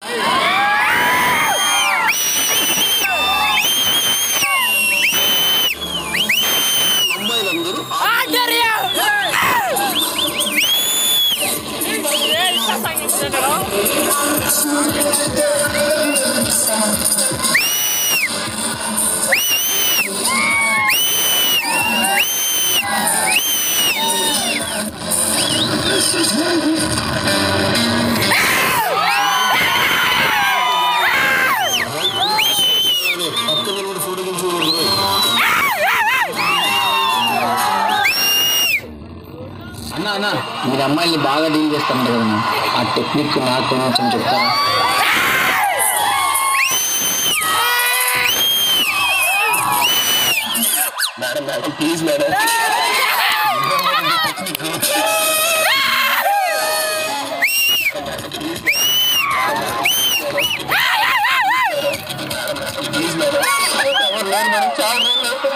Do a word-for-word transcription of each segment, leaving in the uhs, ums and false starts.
అన్నా అన్నా మీరు అమ్మాయిల్ని బాగా డీల్ చేస్తామంట కదన్నా, ఆ టెక్నిక్ నాకు కొంచెం చెప్తారా? Madam madam please madam please madam చాలా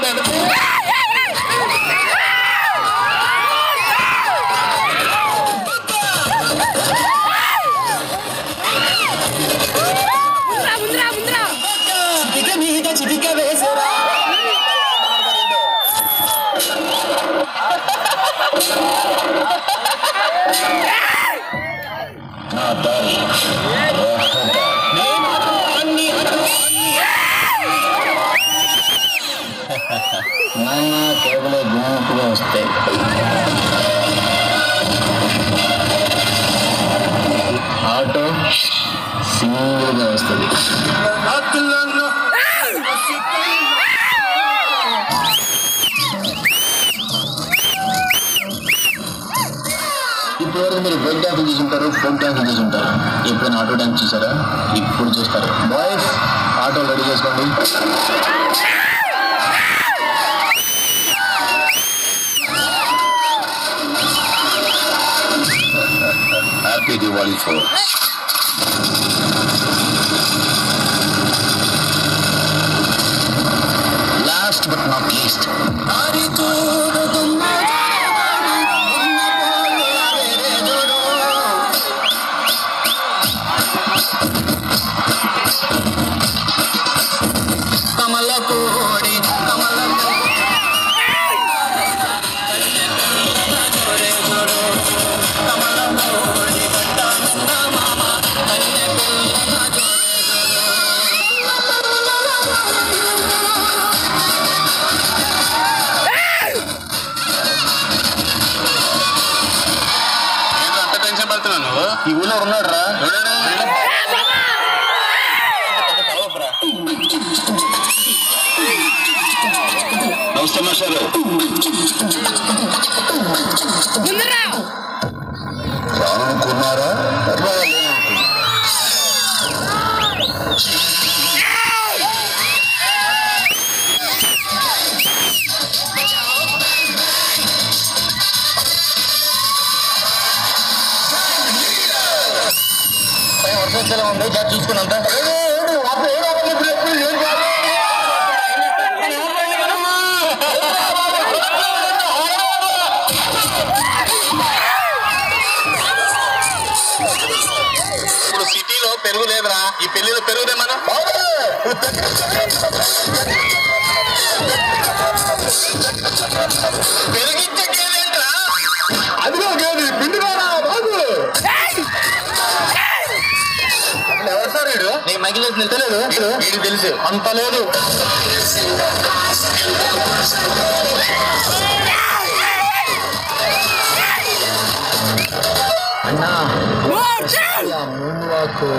నాన్న కేవలం గుంపుగా వస్తాయి, ఆటో సింగిల్గా వస్తుంది. ఇప్పటివరకు మీరు బ్రేక్ డాన్స్ చూసుంటారు, ఫోక్ డాన్స్ చూసుంటారు, ఎప్పుడైనా ఆటో డాన్స్ చూసారా? ఇప్పుడు చూస్తారు. బాయ్స్ ఆటో రెడీ చేసుకోండి. Happy Diwali folks. Last but not least, ఈ ఊళ్ళో ఉన్నాడు రా. నమస్తే మాస్టారు. రానుకున్నారా? వర్షం ఉంది, జాతి చూసుకున్నంత ఇప్పుడు సిటీలో పెరుగు లేదురా, ఈ పెళ్లిలో పెరుగుదేమన్నా పెరిగించకేదేంట్రా? అదిగో గేది పిండి బాగు. ఎవరు సార్ వీడు? నీకు మగిలేదు తెలియదు? వీడికి తెలుసు అంత లేదు. అన్నా ముందు వాకు